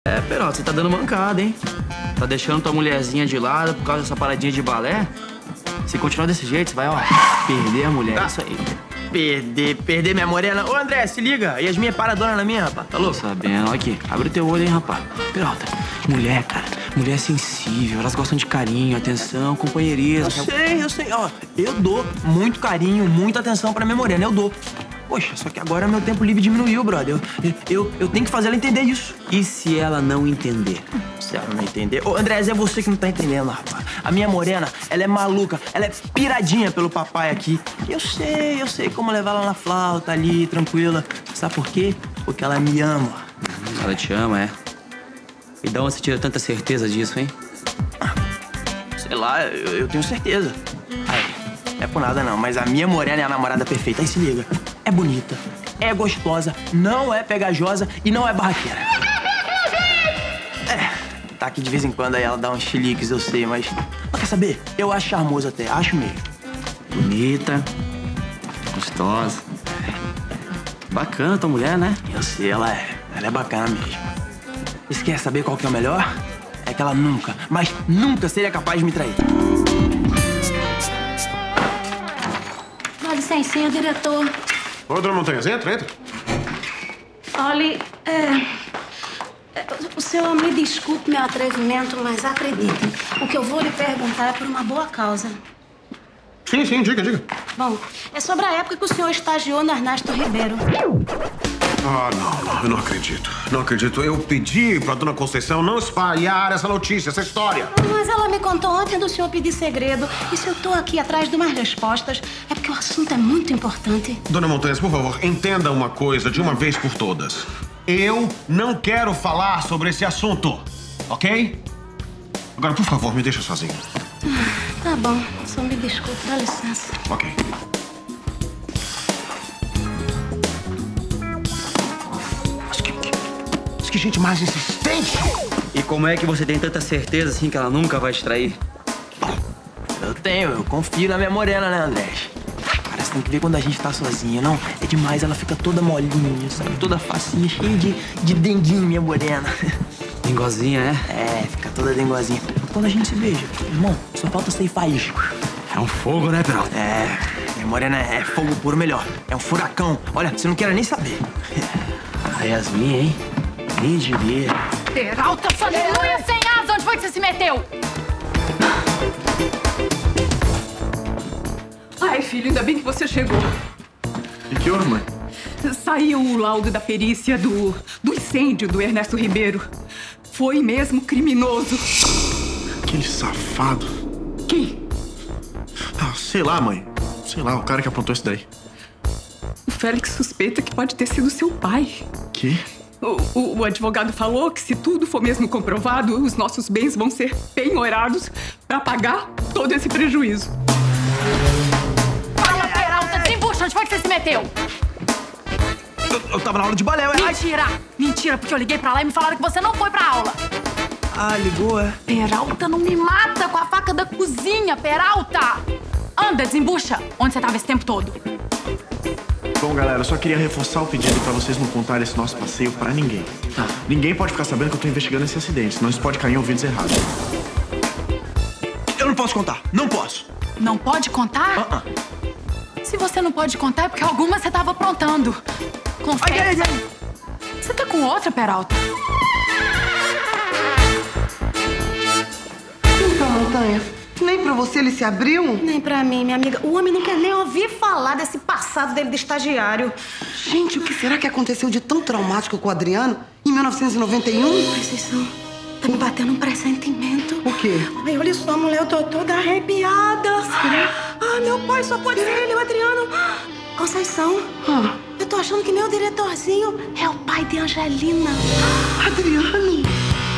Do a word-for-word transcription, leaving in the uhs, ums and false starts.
É, Peralta, você tá dando mancada, hein? Tá deixando tua mulherzinha de lado por causa dessa paradinha de balé? Se continuar desse jeito, você vai, ó, perder a mulher. Tá. Isso aí. Perder, perder minha morena. Ô, André, se liga. Yasmin é paradona na minha, rapaz. Tá Tô louco? sabendo. Olha aqui. Abre o teu olho, hein, rapaz. Peralta, mulher, cara. Mulher é sensível. Elas gostam de carinho, atenção, companheirismo. Eu sei, eu sei. Ó, eu dou muito carinho, muita atenção pra minha morena. Eu dou. Poxa, só que agora meu tempo livre diminuiu, brother. Eu, eu, eu tenho que fazer ela entender isso. E se ela não entender? Se ela não entender... Ô, André, é você que não tá entendendo, rapaz. A minha morena, ela é maluca. Ela é piradinha pelo papai aqui. Eu sei, eu sei como levar ela na flauta ali, tranquila. Sabe por quê? Porque ela me ama. Ela te ama, é? E de onde você tira tanta certeza disso, hein? Sei lá, eu, eu tenho certeza. Aí, não é por nada não, mas a minha morena é a namorada perfeita. Aí se liga, é bonita, é gostosa, não é pegajosa e não é barraqueira. É, tá aqui de vez em quando aí ela dá uns chiliques, eu sei, mas... Mas quer saber? Eu acho charmoso até, acho mesmo. Bonita, gostosa. Bacana tua mulher, né? Eu sei, ela é, ela é bacana mesmo. E você quer saber qual que é o melhor? É que ela nunca, mas nunca seria capaz de me trair. Dá licencinha, diretor. Ô, dona Montanhas, entra, entra. Olha, é, é, o senhor me desculpe meu atrevimento, mas acredite, o que eu vou lhe perguntar é por uma boa causa. Sim, sim, diga, diga. Bom, é sobre a época que o senhor estagiou no Ernesto Ribeiro. Ah, não, não, eu não acredito. Não acredito. Eu pedi pra dona Conceição não espalhar essa notícia, essa história. Mas ela me contou ontem do senhor pedir segredo. E se eu tô aqui atrás de umas respostas, é porque o assunto é muito importante. Dona Montanhas, por favor, entenda uma coisa de uma vez por todas. Eu não quero falar sobre esse assunto, ok? Agora, por favor, me deixa sozinho. Tá bom, só me desculpe, dá licença. Ok. Mas que, que, mas que gente mais insistente! E como é que você tem tanta certeza, assim, que ela nunca vai te trair? Eu tenho, eu confio na minha morena, né, André? Cara, você tem que ver quando a gente tá sozinha, não? É demais, ela fica toda molinha, sabe? Toda facinha, cheia de, de denguinho, minha morena. Dengozinha, é? É, fica toda dengozinha. Quando a gente se beija, irmão, só falta sair faísca. É um fogo, né, Peralta? É, minha morena é fogo puro melhor. É um furacão. Olha, você não quer nem saber. A Yasmin, hein? Nem diria. Peralta, sua aleluia sem asa! Onde foi que você se meteu? Ai, filho, ainda bem que você chegou. E que houve, mãe? Saiu o laudo da perícia do, do incêndio do Ernesto Ribeiro. Foi mesmo criminoso. Aquele safado. Quem? Ah, sei lá, mãe. Sei lá, o cara que aprontou isso daí. O Félix suspeita que pode ter sido seu pai. Que? O, o, o advogado falou que se tudo for mesmo comprovado, os nossos bens vão ser penhorados pra pagar todo esse prejuízo. Fala, Peralta, desembucha! Onde foi que você se meteu? Eu, eu tava na aula de balé, ué. Mentira! Mentira, porque eu liguei pra lá e me falaram que você não foi pra aula. Ah, ligou, é? Peralta, não me mata com a faca da cozinha, Peralta! Anda, desembucha! Onde você tava esse tempo todo? Bom, galera, eu só queria reforçar o pedido pra vocês não contarem esse nosso passeio pra ninguém. Tá. Ninguém pode ficar sabendo que eu tô investigando esse acidente, senão isso pode cair em ouvidos errados. Eu não posso contar. Não posso. Não pode contar? Uh-uh. Se você não pode contar, é porque alguma você tava aprontando. Confessa. Ai, ai, ai. Você tá com outra, Peralta? Então, Montanha, nem pra você ele se abriu? Nem pra mim, minha amiga. O homem não quer nem ouvir falar desse passado dele de estagiário. Gente, o que será que aconteceu de tão traumático com o Adriano em mil novecentos e noventa e um? Ai, Conceição, tá me batendo um pressentimento. O quê? Ai, olha só, mulher, eu tô toda arrepiada. Ai, meu pai, só pode ser ele, o Adriano. Conceição, Ah, eu tô achando que meu diretorzinho é o pai de Angelina. Adriano?